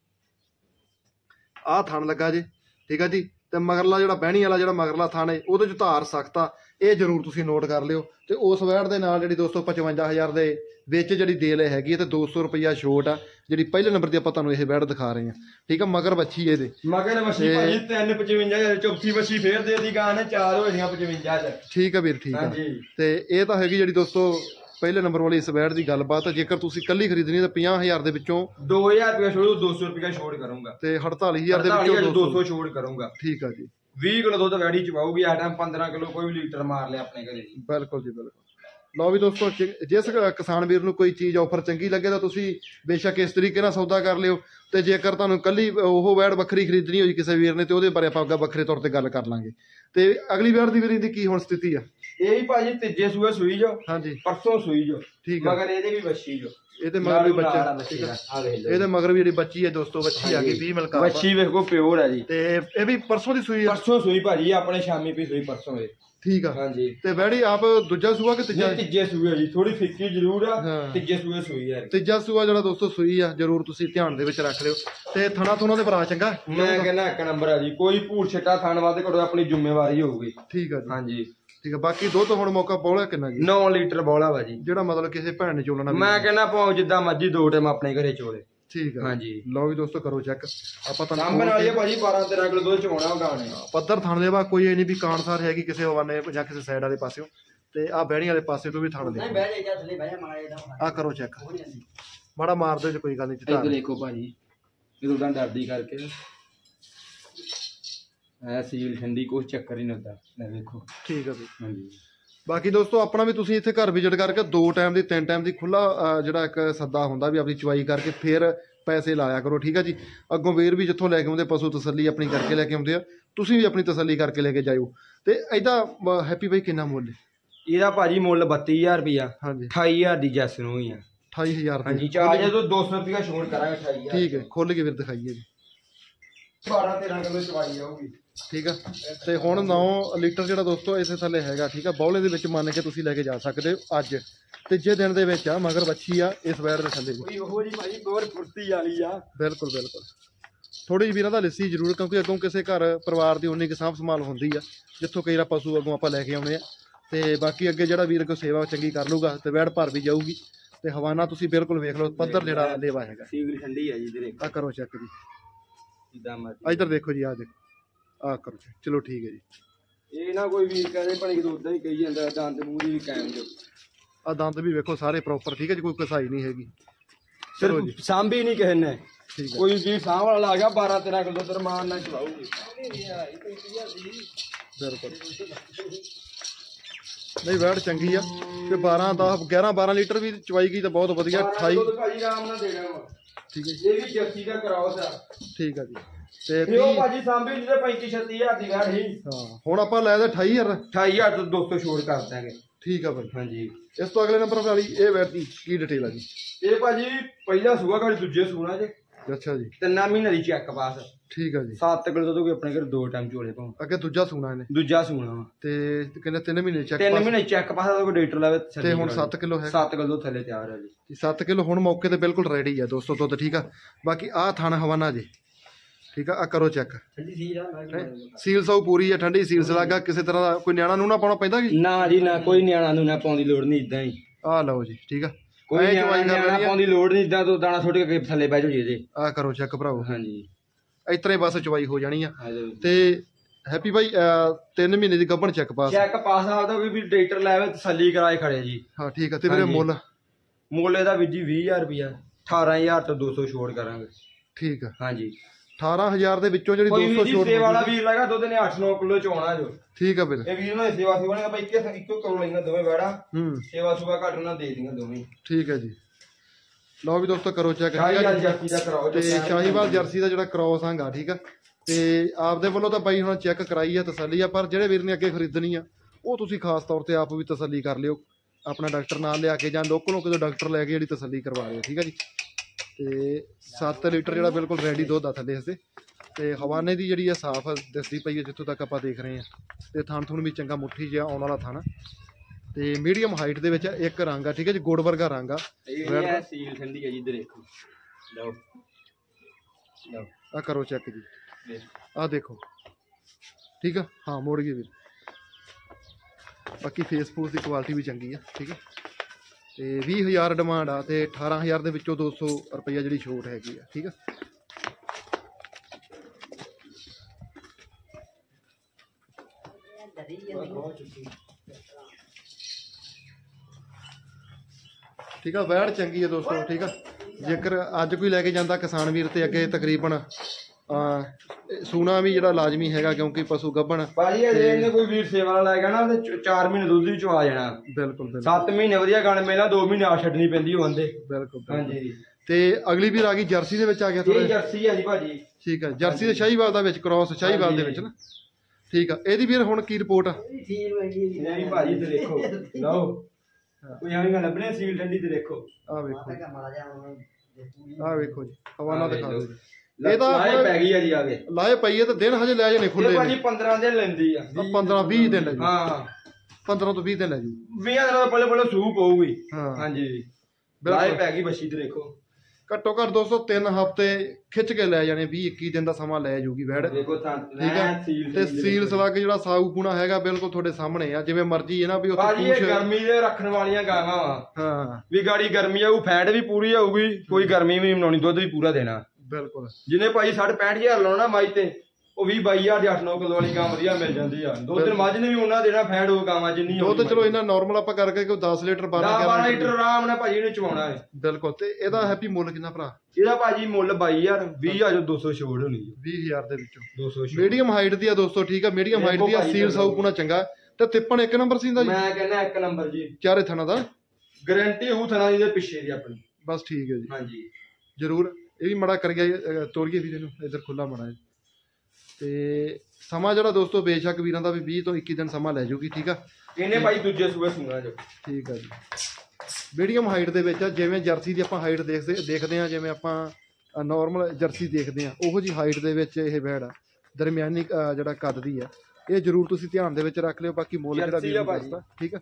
ਆਹ ਥਣ ਲੱਗਾ ਜੀ। ਠੀਕ ਆ ਜੀ, ਤੇ ਮਗਰਲਾ ਜਿਹੜਾ ਬਹਿਣੀ ਵਾਲਾ ਜਿਹੜਾ ਮਗਰਲਾ ਥਣ ਹੈ ਉਹਦੇ ਚ ਧਾਰ ਸਖਤਾ, ਇਹ ਜ਼ਰੂਰ ਤੁਸੀਂ ਨੋਟ ਕਰ ਲਿਓ। ਤੇ ਉਸ ਵੈੜ ਦੇ ਨਾਲ ਜਿਹੜੀ ਦੋਸਤੋ ਪਚਵੰਜਾ ਹਜ਼ਾਰ ਦੇ ਵਿੱਚ ਜਿਹੜੀ ਦੇਲ ਹੈਗੀ ਹੈ ਤੇ ਦੋ ਸੌ ਰੁਪਈਆ ਛੋਟ ਆ, ਜਿਹੜੀ ਪਹਿਲੇ ਨੰਬਰ ਦੀ ਆਪਾਂ ਤੁਹਾਨੂੰ ਇਹ ਵੈੜ ਦਿਖਾ ਰਹੇ ਹਾਂ। ਠੀਕ ਆ, ਮਗਰ ਬੱਚੀ ਇਹਦੇ ਮਗਰ ਬੱਚੀ ਭਾਜੀ ਤਿੰਨ ਪਚਵੰਜਾ ਹਜ਼ਾਰ, ਚੌਥੀ ਬੱਚੀ ਫੇਰ ਦੇ ਦੀ ਗਾਂ ਨੇ, ਚਾਰ ਹੋਈਆਂ ਪਚਵੰਜਾ ਚ। ਠੀਕ ਆ ਵੀਰ, ਠੀਕ ਆ। ਤੇ ਇਹ ਤਾਂ ਹੈਗੀ ਜਿਹੜੀ ਦੋਸਤੋ ਪਹਿਲੇ ਨੰਬਰ ਵਾਲੀ ਇਸ ਵੈੜ ਦੀ ਗੱਲਬਾਤ। ਜੇਕਰ ਤੁਸੀਂ ਕੱਲੀ ਖਰੀਦਣੀ ਤਾਂ ਪੰਜਾਹ ਹਜ਼ਾਰ ਦੇ ਵਿੱਚੋਂ ਦੋ ਹਜ਼ਾਰ ਰੁਪਇਆ ਛੋੜ, ਦੋ ਸੌ ਰੁਪਇਆ ਛੋੜ ਕਰੂੰਗਾ ਤੇ ਅੜਤਾਲੀ ਹਜ਼ਾਰ ਦੇ ਵਿੱਚੋਂ ਦੋ ਸੌ ਛੋੜ ਕਰੂੰਗਾ। ਠੀਕ ਆ ਜੀ, ਵੀਹ ਕਿਲੋ ਦੁੱਧ ਵੈੜੀ ਚਵਾਉਗੀ, ਆ ਟਾਈਮ ਪੰਦਰਾਂ ਕਿਲੋ ਕੋਈ ਵੀ ਲੀਟਰ ਮਾਰ ਲਿਆ ਆਪਣੇ ਘਰੇ। ਬਿਲਕੁਲ ਜੀ, ਬਿਲਕੁਲ। ਲਓ ਵੀ ਦੋਸਤੋ, ਜਿਸ ਕਿਸਾਨ ਵੀਰ ਨੂੰ ਕੋਈ ਚੀਜ਼ ਆਫਰ ਚੰਗੀ ਲੱਗੇ ਤਾਂ ਤੁਸੀਂ ਬੇਸ਼ੱਕ ਇਸ ਤਰੀਕੇ ਨਾਲ ਸੌਦਾ ਕਰ ਲਿਓ। ਤੇ ਜੇਕਰ ਤੁਹਾਨੂੰ ਕੱਲੀ ਉਹ ਵੈੜ ਵੱਖਰੀ ਖਰੀਦਣੀ ਹੋਈ ਕਿਸੇ ਵੀਰ ਨੇ ਤੇ ਉਹਦੇ ਬਾਰੇ ਆਪਾਂ ਅੱਗੇ ਵੱਖਰੇ ਤੌਰ ਤੇ ਗੱਲ ਕਰ ਲਾਂਗੇ। ਤੇ ਅਗਲੀ ਵੈੜ ਦੀ ਵੀਰ ਦੀ ਕੀ ਹੁਣ ਸਥਿਤੀ ਆ? ਇਹ ਵੀ ਭਾਜੀ ਤੀਜੇ ਸੂਏ ਸੂਈ ਜੋ, ਹਾਂਜੀ ਪਰਸੋਂ ਸੂਈ ਜੋ। ਠੀਕ ਆ, ਮਗਰ ਇਹਦੇ ਵੀ ਬੱਚੀ ਜੋ, ਇਹਦੇ ਮਗਰ ਵੀ ਬੱਚਾ, ਇਹਦੇ ਮਗਰ ਵੀ ਜਿਹੜੀ ਬੱਚੀ ਹੈ ਦੋਸਤੋ, ਬੱਚੀ ਆ ਗਈ ਵੀਹ ਮਿਲਕਾ ਬੱਚੀ ਵੇਖੋ ਪਿਓਰ ਹੈ ਜੀ। ਤੇ ਇਹ ਵੀ ਪਰਸੋਂ ਦੀ ਸੂਈ ਆ? ਪਰਸੋਂ ਸੂਈ ਭਾਜੀ, ਆਪਣੇ ਸ਼ਾਮੀ ਪੀ ਸੂਈ ਪਰਸੋਂ ਇਹ। ਠੀਕ ਆ, ਹਾਂਜੀ। ਤੇ ਵੈੜੀ ਆਪ ਦੂਜਾ ਸੂਆ ਕਿ ਤੀਜਾ? ਤੀਜੇ ਸੂਏ ਜੀ, ਥੋੜੀ ਫਿੱਕੀ ਜ਼ਰੂਰ ਆ, ਤੀਜੇ ਸੂਏ ਸੂਈ ਆ। ਤੀਜਾ ਸੂਆ ਜਿਹੜਾ ਦੋਸਤੋ ਸੂਈ ਆ, ਜ਼ਰੂਰ ਤੁਸੀਂ ਧਿਆਨ ਦੇ ਵਿੱਚ ਰੱਖ ਲਿਓ। ਤੇ ਥਣਾ ਥੁਣਾ ਦੇ ਭਰਾ ਚੰਗਾ, ਮੈਂ ਕਹਿੰਦਾ ਇੱਕ ਨੰਬਰ ਆ ਜੀ, ਕੋਈ ਭੂਰ ਛੱਟਾ ਥਣ ਵਾਦੇ ਕੋਲ ਆਪਣੀ ਜ਼ਿੰਮੇਵਾਰੀ ਹੋਊਗੀ। ਠੀਕ ਆ ਜੀ, ਹਾਂਜੀ ਠੀਕ ਆ। ਬਾਕੀ ਦੁੱਧ ਹੁਣ ਮੌਕਾ ਬੋਲਾ ਕਿੰਨਾ ਜੀ? ਨੌ ਲੀਟਰ ਬੋਲਾ ਵਾ ਜੀ, ਜਿਹੜਾ ਮਤਲਬ ਕਿਸੇ ਭੈਣ ਨੇ ਚੋਲਣਾ। ਮੈਂ ਕਹਿੰਦਾ ਪਾਉ ਜਿੱਦਾਂ ਮਰਜੀ ਦੋ ਟਾਈਮ ਆਪਣੇ ਘਰੇ ਚੋਲੇ। ਠੀਕ ਆ, ਹਾਂਜੀ। ਲਓ ਵੀ ਦੋਸਤੋ ਕਰੋ ਚੈੱਕ। ਆਪਾਂ ਤਾਂ ਸਾਹਮਣੇ ਵਾਲੀ ਆ ਭਾਜੀ, ਬਾਰਾਂ ਤੇਰਾਂ ਕਿਲੋ ਦੁੱਧ ਚੋਣਾ ਹੁੰਦਾ ਨੇ। ਪੱਧਰ ਥਣ ਦੇ ਵਾ, ਕੋਈ ਇਹ ਨਹੀਂ ਵੀ ਕਾਨਸਾਰ ਹੈਗੀ ਕਿਸੇ ਹਵਾਨੇ ਜਾਂ ਕਿਸੇ ਸਾਈਡ ਵਾਲੇ ਪਾਸਿਓਂ। ਤੇ ਆਹ ਬਹਿਣੀ ਵਾਲੇ ਪਾਸੇ ਤੋਂ ਵੀ ਥਣ ਦੇ ਆ ਕਰੋ ਚੈੱਕ, ਮਾੜਾ ਮਾਰ ਦਿਓ, ਕੋਈ ਗੱਲ ਨਹੀਂ। ਇੱਧਰ ਦੇਖੋ ਭਾਜੀ, ਇਹ ਤਾਂ ਡਰਦੀ ਕਰਕੇ ਐ ਸੀਲ ਠੰਡੀ, ਕੋਈ ਚੱਕਰ ਹੀ ਨਹੀਂ ਹੁੰਦਾ। ਲੈ ਵੇਖੋ। ਠੀਕ ਆ ਜੀ, ਹਾਂਜੀ। ਬਾਕੀ ਦੋਸਤੋ ਆਪਣਾ ਵੀ ਤੁਸੀਂ ਇੱਥੇ ਘਰ ਵਿਜ਼ਿਟ ਕਰਕੇ ਦੋ ਟਾਈਮ ਦੀ ਤਿੰਨ ਟਾਈਮ ਦੀ ਖੁੱਲਾ ਜਿਹੜਾ ਇੱਕ ਸੱਦਾ ਹੁੰਦਾ ਵੀ ਆਪਣੀ ਚਵਾਈ ਕਰਕੇ ਫਿਰ ਪੈਸੇ ਲਾਇਆ ਕਰੋ। ਠੀਕ ਆ ਜੀ, ਅੱਗੋਂ ਵੀਰ ਵੀ ਜਿੱਥੋਂ ਲੈ ਕੇ ਆਉਂਦੇ ਪਸ਼ੂ ਤਸੱਲੀ ਆਪਣੀ ਕਰਕੇ ਲੈ ਕੇ ਆਉਂਦੇ ਆ, ਤੁਸੀਂ ਵੀ ਆਪਣੀ ਤਸੱਲੀ ਕਰਕੇ ਲੈ ਕੇ ਜਾਇਓ। ਤੇ ਇਹਦਾ ਹੈਪੀ ਬਾਈ ਕਿੰਨਾ ਮੁੱਲ? ਇਹਦਾ ਭਾਜੀ ਮੁੱਲ ਬੱਤੀ ਹਜ਼ਾਰ ਰੁਪਇਆ। ਹਾਂਜੀ, ਅਠਾਈ ਹਜ਼ਾਰ ਦੀ ਜੈਸ ਨੂੰ ਹੀ ਆ। ਅਠਾਈ ਹਜ਼ਾਰ ਹਾਂਜੀ, ਚਾਰਜ ਤੋਂ ਦੋ ਸੌ ਰੁਪਇਆ ਛੋੜ ਕਰਾਂਗੇ। ਅਠਾਈ ਹਜ਼ਾਰ ਠੀਕ ਹੈ, ਖੁੱਲ ਕੇ ਫਿਰ ਦਿਖਾਈਏ ਜੀ। ਬਾਰਾਂ ਤੇਰਾਂ ਕਿਲੋ ਚਵਾਈ ਆਊਗੀ। ਠੀਕ ਆ, ਤੇ ਹੁਣ ਨੌ ਲੀਟਰ ਜਿਹੜਾ ਦੋਸਤੋ ਇਸੇ ਥੱਲੇ ਹੈਗਾ। ਠੀਕ ਆ, ਬੌਲੇ ਦੇ ਵਿੱਚ ਮੰਨ ਕੇ ਤੁਸੀਂ ਲੈ ਕੇ ਜਾ ਸਕਦੇ ਹੋ। ਅੱਜ ਤੀਜੇ ਦਿਨ ਦੇ ਵਿੱਚ ਆ, ਮਗਰ ਬੱਚੀ ਆ ਇਸ ਵੈੜ ਦੇ ਥੱਲੇ ਜੀ। ਉਹੋ ਜੀ ਭਾਜੀ ਗੋਰ ਫੁਰਤੀ ਵਾਲੀ ਆ। ਬਿਲਕੁਲ ਬਿਲਕੁਲ। ਥੋੜੀ ਜਿਹੀ ਵੀਰਾਂ ਦਾ ਲਿੱਸੀ ਜ਼ਰੂਰ, ਕਿਉਂਕਿ ਅੱਗੋਂ ਕਿਸੇ ਘਰ ਪਰਿਵਾਰ ਦੀ ਉਨੀ ਕੁ ਸਾਂਭ ਸੰਭਾਲ ਹੁੰਦੀ ਆ ਜਿੱਥੋਂ ਕਈ ਵਾਰ ਪਸ਼ੂ ਅੱਗੋਂ ਆਪਾਂ ਲੈ ਕੇ ਆਉਣੇ ਆ। ਤੇ ਬਾਕੀ ਅੱਗੇ ਜਿਹੜਾ ਵੀਰ ਕੋਈ ਸੇਵਾ ਚੰਗੀ ਕਰ ਲੂਗਾ ਤੇ ਵੈੜ ਭਰ ਵੀ ਜਾਊਗੀ। ਤੇ ਹਵਾਨਾ ਤੁਸੀਂ ਬਿਲਕੁਲ ਵੇਖ ਲਓ, ਪੱਧਰ ਜਿਹੜਾ ਲੇਵਾ ਹੈਗਾ। ਸੀਗਰੀ ਠੰਡੀ ਆ ਜੀ, ਇਧਰ ਆ ਕਰੋ ਚੈੱਕ ਜੀ, ਜਿੱਦਾਂ ਮਰਜ਼ੀ। ਇੱਧਰ ਦੇਖੋ ਜੀ, ਆ ਦੇਖੋ, ਆ ਕਰੋ। ਚਲੋ ਠੀਕ ਹੈ ਜੀ। ਇਹ ਨਾ ਕੋਈ ਵੀਰ ਕਹਦੇ ਭਣੀ ਕਿ ਉਦਾਂ ਹੀ ਕਹੀ ਜਾਂਦਾ, ਦੰਦ ਮੂੰਹ ਦੀ ਵੀ ਕਾਇਮ ਜੋ। ਆ ਦੰਦ ਵੀ ਵੇਖੋ ਸਾਰੇ ਪ੍ਰੋਪਰ। ਠੀਕ ਹੈ ਜੀ, ਕੋਈ ਕਸਾਈ ਨਹੀਂ ਹੈਗੀ। ਚਲੋ ਜੀ, ਸਾਂਭੀ ਨਹੀਂ ਕਿਸੇ ਨੇ। ਕੋਈ ਵੀ ਸਾਂਭ ਵਾਲਾ ਲਾ ਗਿਆ, ਬਾਰਾਂ ਤੇਰਾਂ ਕਿਲੋ ਦੁੱਧ ਰਮਾਨ ਨਾਲ ਚਵਾਊਗੀ। ਬਿਲਕੁਲ ਨਹੀਂ, ਵੈੜ ਚੰਗੀ ਆ। ਤੇ ਬਾਰਾਂ ਦਸ ਗਿਆਰਾਂ ਬਾਰਾਂ ਲੀਟਰ ਵੀ ਚਵਾਈ ਗਈ ਤਾਂ ਬਹੁਤ ਵਧੀਆ। ਅਠਾਈ ਆਰਾਮ ਨਾਲ ਦੇਣਾ ਵਾ। ਠੀਕ ਹੈ, ਇਹ ਵੀ ਜੱਸੀ ਦਾ ਕਰਾਉਸ ਆ। ਠੀਕ ਆ ਜੀ। ਤੇ ਉਹ ਭਾਜੀ ਸਾਂਭੀ ਜਿਹਦੇ ਪੈਂਤੀ ਛੱਤੀ ਹਜ਼ਾਰ ਦੀ ਗਾੜੀ। ਹਾਂ, ਹੁਣ ਆਪਾਂ ਲੈ ਦੇ ਅਠਾਈ ਹਜ਼ਾਰ। ਅਠਾਈ ਹਜ਼ਾਰ ਤੋਂ ਦੋ ਸੌ ਛੋੜ ਕਰ ਦਾਂਗੇ। ਠੀਕ ਆ ਭਾਈ। ਹਾਂਜੀ। ਇਸ ਤੋਂ ਅਗਲੇ ਨੰਬਰ ਵਾਲੀ ਇਹ ਵੈੜ ਦੀ ਕੀ ਡਿਟੇਲ ਆ ਜੀ? ਇਹ ਭਾਜੀ ਪਹਿਲਾ ਸੂਆ ਗਾੜੀ, ਦੂਜੇ ਸੂਣਾ ਜੇ। ਅੱਛਾ ਜੀ। ਤਿੰਨਾਂ ਮਹੀਨੇ ਦੀ ਚੈੱਕ ਪਾਸ। ਠੀਕ ਆ ਜੀ। ਸੱਤ ਕਿਲੋ ਤੋਂ ਆਪਣੇ ਘਰ ਦੋ ਟਾਈਮ ਝੋਲੇ ਪਾਉ। ਅੱਗੇ ਦੂਜਾ ਸੂਣਾ ਇਹਨੇ? ਦੂਜਾ ਸੂਣਾ ਵਾ। ਤੇ ਕਹਿੰਦੇ ਤਿੰਨ ਮਹੀਨੇ ਚੈੱਕ ਪਾਸ। ਤਿੰਨ ਮਹੀਨੇ ਚੈੱਕ ਪਾਸ ਦਾ ਕੋਈ ਡਾਕਟਰ ਲਾਵੇ। ਤੇ ਹੁਣ ਸੱਤ ਕਿਲੋ ਹੈ। ਸੱਤ ਕਿਲੋ ਥੱਲੇ ਤਿਆਰ ਹੈ ਜੀ। ਸੱਤ ਕਿਲੋ ਹੁਣ ਮੌਕੇ ਤੇ ਬਿਲਕੁਲ ਰੈਡੀ ਆ ਦੋਸਤੋ ਦੁੱਧ। ਠੀਕ ਆ, ਬਾਕੀ ਆਹ ਥਣ ਹਵਾਨਾ ਜੀ। ਠੀਕ ਆ, ਆ ਕਰੋ ਚੈੱਕ। ਸੀਲ ਸੌ ਪੂਰੀ ਆ, ਠੰਡੀ ਸੀਲਸ ਲੱਗਾ। ਕਿਸੇ ਤਰ੍ਹਾਂ ਦਾ ਕੋਈ ਨਿਆਣਾ ਨੂੰ ਨਾ ਪਾਉਣਾ ਪੈਂਦਾ ਜੀ? ਨਾ ਜੀ ਨਾ, ਕੋਈ ਨਿਆਣਾ ਨੂੰ ਨਾ ਪਾਉਣ ਦੀ ਲੋੜ ਨਹੀਂ। ਇਦਾਂ ਹੀ ਆ ਲਓ ਜੀ। ਠੀਕ ਆ, ਕੋਈ ਨਿਆਣਾ ਪਾਉਣ ਦੀ ਲੋੜ ਨਹੀਂ। ਇਦਾਂ ਤੋਂ ਦਾਣਾ ਸੁੱਟ ਕੇ ਥੱਲੇ ਬਹਿ ਜਾਓ ਜੀ ਇਹਦੇ। ਆ ਕਰੋ ਚੈੱਕ ਭਰਾਓ। ਹਾਂਜੀ, ਇਸ ਤਰ੍ਹਾਂ ਹੀ ਬਸ ਚਵਾਈ ਹੋ ਜਾਣੀ ਆ। ਤੇ ਹੈਪੀ ਬਾਈ ਤਿੰਨ ਮਹੀਨੇ ਦੀ ਗੱਭਣ ਚੈੱਕ ਪਾਸ। ਚੈੱਕ ਪਾਸ ਆਦਾ ਵੀ ਡਾਕਟਰ ਲੈਵੇ ਤਸੱਲੀ ਕਰਾਏ ਖੜੇ ਜੀ। ਹਾਂ ਠੀਕ ਆ। ਤੇ ਵੀਰੇ ਮੁੱਲ? ਮੁੱਲ ਇਹਦਾ ਵੀ ਜੀ ਵੀਹ ਹਜ਼ਾਰ ਰੁਪਇਆ। ਅਠਾਰਾਂ ਹਜ਼ਾਰ ਤੋਂ ਦੋ ਸੌ ਛੋੜ ਕਰਾਂਗੇ। ਠੀਕ ਆ। ਹਾਂਜੀ, ਅਠਾਰਾਂ ਹਜ਼ਾਰ ਦੇ ਵਿੱਚੋਂ ਜਿਹੜੀ ਦੋ ਸੌ ਛੋੜ ਸੇਵਾ ਵਾਲਾ ਵੀਰ ਲਗਾ ਦੁੱਧ ਨੇ ਅੱਠ ਨੌ ਕਿਲੋ ਚੋਣਾ ਜੋ। ਠੀਕ ਆ ਵੀਰੇ। ਇਹ ਵੀਰ ਨੇ ਸੇਵਾ ਸੇਵਾ ਨੇ ਭਾਈ ਇੱਕੇ ਇੱਕੋ ਕਰੋ ਲੈਣਾ ਦੋਵੇਂ ਵੜਾ। ਹੂੰ, ਸੇਵਾ ਸੁਵਾ ਘੱਟ ਉਹਨਾਂ ਦੇ ਦੀਆਂ ਦੋਵੇਂ। ਠੀਕ ਹੈ ਜੀ। ਲਓ ਵੀ ਦੋਸਤੋ ਕਰੋ ਚੈੱਕ। ਸ਼ਾਹੀਵਾਲ ਜਰਸੀ ਦਾ ਕਰਾਓ ਤੇ ਸ਼ਾਹੀਵਾਲ ਜਰਸੀ ਦਾ ਜਿਹੜਾ ਕ੍ਰੋਸ ਹੰਗਾ। ਠੀਕ ਆ, ਤੇ ਆਪਦੇ ਵੱਲੋਂ ਤਾਂ ਬਾਈ ਹੁਣ ਚੈੱਕ ਕਰਾਈ ਆ, ਤਸੱਲੀ ਆ। ਪਰ ਜਿਹੜੇ ਵੀਰ ਨੇ ਅੱਗੇ ਖਰੀਦਣੀ ਆ ਉਹ ਤੁਸੀਂ ਖਾਸ ਤੌਰ ਤੇ ਆਪ ਵੀ ਤਸੱਲੀ ਕਰ ਲਿਓ। ਆਪਣਾ ਡਾਕਟਰ ਨਾਲ ਲਿਆ ਕੇ ਜਾਂ ਲੋਕਲੋਂ ਕਿਤੇ ਡਾਕਟਰ ਲੈ ਕੇ ਜਿਹੜੀ ਤਸੱਲੀ ਕਰਵਾ ਲਿਓ। ਠੀਕ ਆ ਜੀ। ਤੇ ਸੱਤ ਲੀਟਰ ਜਿਹੜਾ ਬਿਲਕੁਲ ਰੈਡੀ ਦੁੱਧ ਆ ਥੱਲੇ ਇਸਦੇ। ਤੇ ਹਵਾਨੇ ਦੀ ਜਿਹੜੀ ਆ ਸਾਫ਼ ਦਿਸਦੀ ਪਈ ਹੈ ਜਿੱਥੋਂ ਤੱਕ ਆਪਾਂ ਦੇਖ ਰਹੇ ਹਾਂ। ਤੇ ਥਣ ਥੁਣ ਵੀ ਚੰਗਾ ਮੁੱਠੀ ਜਿਹਾ ਆਉਣ ਵਾਲਾ ਥਣ ਤੇ ਮੀਡੀਅਮ ਹਾਈਟ ਦੇ ਵਿੱਚ ਇੱਕ ਰੰਗ ਆ, ਠੀਕ ਹੈ ਜੀ, ਗੁੜ ਵਰਗਾ ਰੰਗ ਆ। ਇਹ ਸੀਲ ਠੰਡੀ ਹੈ ਜੀ, ਇੱਧਰ ਦੇਖੋ, ਲਓ ਲਓ ਆ ਕਰੋ ਚੈੱਕ ਜੀ, ਆ ਦੇਖੋ, ਠੀਕ ਆ। ਹਾਂ ਮੋੜ ਗਈ ਵੀਰ, ਬਾਕੀ ਫੇਸ ਫੂਸ ਦੀ ਕੁਆਲਿਟੀ ਵੀ ਚੰਗੀ ਆ, ਠੀਕ ਹੈ। ਤੇ ਵੀਹ ਹਜ਼ਾਰ ਡਿਮਾਂਡ ਆ ਤੇ ਅਠਾਰਾਂ ਹਜ਼ਾਰ ਦੇ ਵਿੱਚੋਂ ਦੋ ਸੌ ਰੁਪਈਆ ਜਿਹੜੀ ਛੋਟ ਹੈਗੀ ਆ, ਠੀਕ ਆ। ਠੀਕ ਆ, ਵੈੜ ਚੰਗੀ ਹੈ ਦੋਸਤੋ, ਠੀਕ ਆ। ਜੇਕਰ ਅੱਜ ਕੋਈ ਲੈ ਕੇ ਜਾਂਦਾ ਕਿਸਾਨ ਵੀਰ ਤੇ ਅੱਗੇ ਤਕਰੀਬਨ ਸੂਣਾ ਵੀ ਜਿਹੜਾ ਲਾਜ਼ਮੀ ਹੈਗਾ, ਕਿਉਂਕਿ ਪਸ਼ੂ ਗੱਭਣ ਭਾਜੀ ਜੇ ਇਹਨੇ ਕੋਈ ਵੀਰ ਸੇਵਾ ਲੈ ਗਿਆ ਨਾ ਤੇ ਚਾਰ ਮਹੀਨੇ ਦੁੱਧ ਹੀ ਚਵਾ ਜਾਣਾ। ਬਿਲਕੁਲ ਬਿਲਕੁਲ, ਸੱਤ ਮਹੀਨੇ ਵਧੀਆ ਗਣ ਮੇਲਾ, ਦੋ ਮਹੀਨੇ ਆ ਛੱਡਣੀ ਪੈਂਦੀ ਹੋਂਦੇ। ਬਿਲਕੁਲ ਹਾਂਜੀ। ਤੇ ਅਗਲੀ ਵੀਰ ਆ ਗਈ ਜਰਸੀ ਦੇ ਵਿੱਚ ਆ ਗਿਆ ਥੋੜਾ। ਇਹ ਜਰਸੀ ਹੈ ਜੀ ਭਾਜੀ, ਠੀਕ ਆ। ਜਰਸੀ ਤੇ ਸ਼ਾਹੀਵਾਲ ਦਾ ਵਿੱਚ ਕ੍ਰਾਸ, ਸ਼ਾਹੀਵਾਲ ਦੇ ਵਿੱਚ ਨਾ, ਠੀਕ ਆ। ਇਹਦੀ ਵੀਰ ਹੁਣ ਕੀ ਰਿਪੋਰਟ ਆ? ਨਹੀਂ ਭਾਜੀ ਤੇ ਦੇਖੋ, ਲਓ ਕੋਈ ਐਵੇਂ ਗੱਲ ਆਪਣੇ ਸੀਲ ਠੰਡੀ ਤੇ ਦੇਖੋ, ਆ ਵੇਖੋ, ਆ ਵੇਖੋ ਜੀ, ਹਵਾਨਾ ਦਿਖਾ ਦਿਓ। ਇਹ ਤਾਂ ਲਾਏ ਪੈ ਗਈ ਆ ਜੀ, ਆ ਗਏ ਲਾਏ ਪਈ ਹੈ ਤੇ ਦਿਨ ਹਜੇ ਲੈ ਜਾਣੇ ਖੁੱਲੇ ਭਾਜੀ ਪੰਦਰਾਂ ਦਿਨ ਲੈਂਦੀ ਆ, ਪੰਦਰਾਂ ਵੀਹ ਦਿਨ ਲੈ ਜੂ। ਹਾਂ ਪੰਦਰਾਂ ਤੋਂ ਵੀਹ ਦਿਨ ਲੈ ਜੂ, ਵੀਹ ਦਿਨ ਤੋਂ ਪਹਿਲੇ ਪਹਿਲੇ ਸੂਪ ਹੋਊਗੀ। ਹਾਂ ਹਾਂਜੀ, ਲਾਏ ਪੈ ਗਈ ਬੱਛੀ ਤੇ ਦੇਖੋ। ਘੱਟੋ ਘੱਟ ਦੋਸਤੋ ਤਿੰਨ ਹਫ਼ਤੇ ਖਿੱਚ ਕੇ ਲੈ ਜਾਣੇ, ਵੀਹ ਇੱਕੀ ਦਿਨ ਦਾ ਸਮਾਂ ਲੈ ਜੂਗੀ ਵੈੜ, ਦੇਖੋ ਤਾਂ, ਠੀਕ ਹੈ। ਤੇ ਸੀਲ ਸਲੱਗ ਜਿਹੜਾ ਸਾਊ ਪੂਣਾ ਹੈਗਾ ਬਿਲਕੁਲ ਤੁਹਾਡੇ ਸਾਹਮਣੇ ਆ, ਜਿਵੇਂ ਮਰਜ਼ੀ ਹੈ ਨਾ ਵੀ ਉੱਥੇ ਭਾਜੀ ਇਹ ਗਰਮੀ ਦੇ ਰੱਖਣ ਵਾਲੀਆਂ ਗਾਵਾਂ ਵਾ। ਹਾਂ ਵੀ ਗਾੜੀ ਗਰਮੀ ਆਊ, ਫੈਟ ਵੀ ਪੂਰੀ ਆਊਗੀ, ਕੋਈ ਗਰਮੀ ਵੀ ਮਨਾਉਣੀ, ਦੁੱਧ ਵੀ ਪੂਰਾ ਦੇਣਾ। ਬਿਲਕੁਲ। ਜਿਹਨੇ ਭਾਈ ਸਾਢੇ ਪੈਂਹਠ ਹਜ਼ਾਰ ਲਾਉਣਾ ਮਾਈ ਤੇ, ਉਹ ਵੀਹ ਬਾਈ ਹਜ਼ਾਰ ਦੀ ਅੱਠ ਨੌ ਕਿਲੋ ਵਾਲੀ ਗਾਂ ਵਧੀਆ ਮਿਲ ਜਾਂਦੀ ਆ। ਦੁੱਧ ਮੱਝ ਨੇ ਵੀ ਉਹਨਾਂ ਦੇਣਾ, ਫੈਟ ਉਹ ਗਾਵਾਂ ਜਿੰਨੀ ਦੁੱਧ ਚਲੋ ਇਹਨਾਂ ਨਾਰਮਲ ਆਪਾਂ ਕਰਕੇ ਕੋਈ ਦਸ ਲੀਟਰ ਬਾਰਾਂ ਲੀਟਰ ਆਰਾਮ ਨਾਲ ਭਾਜੀ ਇਹਨੂੰ ਚਵਾਉਣਾ ਹੈ। ਬਿਲਕੁਲ। ਤੇ ਇਹਦਾ ਹੈਪੀ ਮੁੱਲ ਕਿੰਨਾ ਭਰਾ? ਇਹਦਾ ਭਾਜੀ ਮੁੱਲ ਬਾਈ ਹਜ਼ਾਰ, ਵੀਹ ਹਜ਼ਾਰ ਦੋ ਸੌ ਛੋੜ ਹੋਣੀ, ਵੀਹ ਹਜ਼ਾਰ ਦੇ ਵਿੱਚੋਂ ਦੋ ਸੌ। ਮੀਡੀਅਮ ਹਾਈਟ ਦੀ ਆ ਦੋਸਤੋ, ਠੀਕ ਆ, ਮੀਡੀਅਮ ਹਾਈਟ ਦੀ ਆ, ਸੀਲ ਸਾਊ ਪੂਣਾ ਚੰਗਾ ਤੇ ਤਿੱਪਣ ਇੱਕ ਨੰਬਰ ਸੀ ਇਹਦਾ ਜੀ। ਮੈਂ ਕਹਿੰਦਾ ਇੱਕ ਨੰਬਰ ਜੀ, ਚਾਰੇ ਥਣਾ ਦਾ ਗਾਰੰਟੀ ਹੋਊ ਥਣਾ ਦੀ ਪਿੱਛੇ ਦੀ ਆਪਣੀ। ਬਸ ਠੀਕ ਹੈ ਜੀ, ਹਾਂਜੀ ਜ਼ਰੂਰ। ਇਹ ਵੀ ਮੜਾ ਕਰ ਗਿਆ, ਤੋਰੀਏ ਵੀਰੇ ਨੂੰ ਇੱਧਰ ਖੁੱਲਾ ਮੜਾ। ਤੇ ਸਮਾਂ ਜਿਹੜਾ ਦੋਸਤੋ ਬੇਸ਼ੱਕ ਵੀਰਾਂ ਦਾ ਵੀ ਵੀਹ ਤੋਂ ਇੱਕੀ ਦਿਨ ਸਮਾਂ ਲੈ ਜੂਗੀ, ਠੀਕ ਆ। ਇਹਨੇ ਭਾਈ ਦੂਜੇ ਸੂਏ ਸੁਣਾ ਜੋ, ਠੀਕ ਆ ਜੀ। ਮੀਡੀਅਮ ਹਾਈਟ ਦੇ ਵਿੱਚ ਆ, ਜਿਵੇਂ ਜਰਸੀ ਦੀ ਆਪਾਂ ਹਾਈਟ ਦੇਖਦੇ ਦੇਖਦੇ ਆ, ਜਿਵੇਂ ਆਪਾਂ ਨਾਰਮਲ ਜਰਸੀ ਦੇਖਦੇ ਆ, ਉਹੋ ਜੀ ਹਾਈਟ ਦੇ ਵਿੱਚ ਇਹ ਵੈੜ ਆ, ਦਰਮਿਆਨੀ ਜਿਹੜਾ ਕੱਦ ਦੀ ਆ। ਇਹ ਜ਼ਰੂਰ ਤੁਸੀਂ ਧਿਆਨ ਦੇ ਵਿੱਚ ਰੱਖ ਲਿਓ। ਬਾਕੀ ਮੁੱਲ ਜਿਹੜਾ ਵੀ ਦੱਸਦਾ, ਠੀਕ ਆ।